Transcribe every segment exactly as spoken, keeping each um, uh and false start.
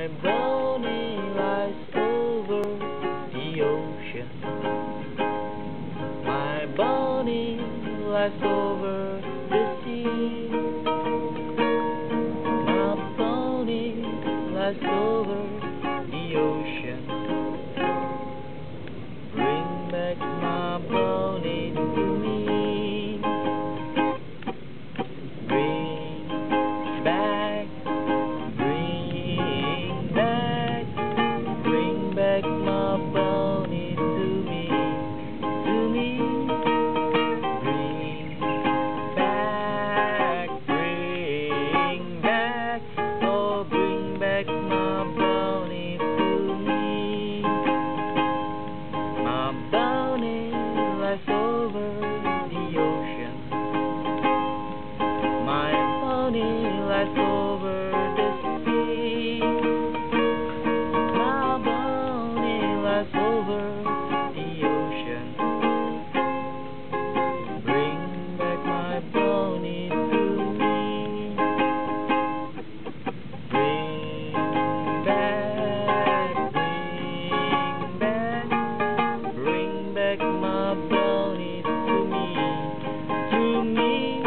My bunny lies over the ocean. My bunny lies over the sea. My bunny lies over the ocean. Bring back my bunny to me. Bring back, bring back, bring back my bunny to me, to me. Bring back, bring back, oh bring back my bunny to me. My bunny lies over the ocean. My bunny lies over the sea. My bunny lies over the ocean. Bring back my bunny to me. Bring back, bring back, bring back my bunny to me, to me.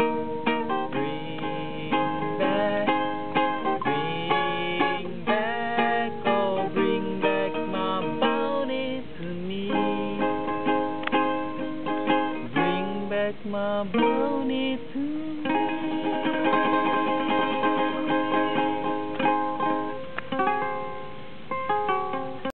Bring back, bring back, oh bring back my bunny to me. Bring back my bunny.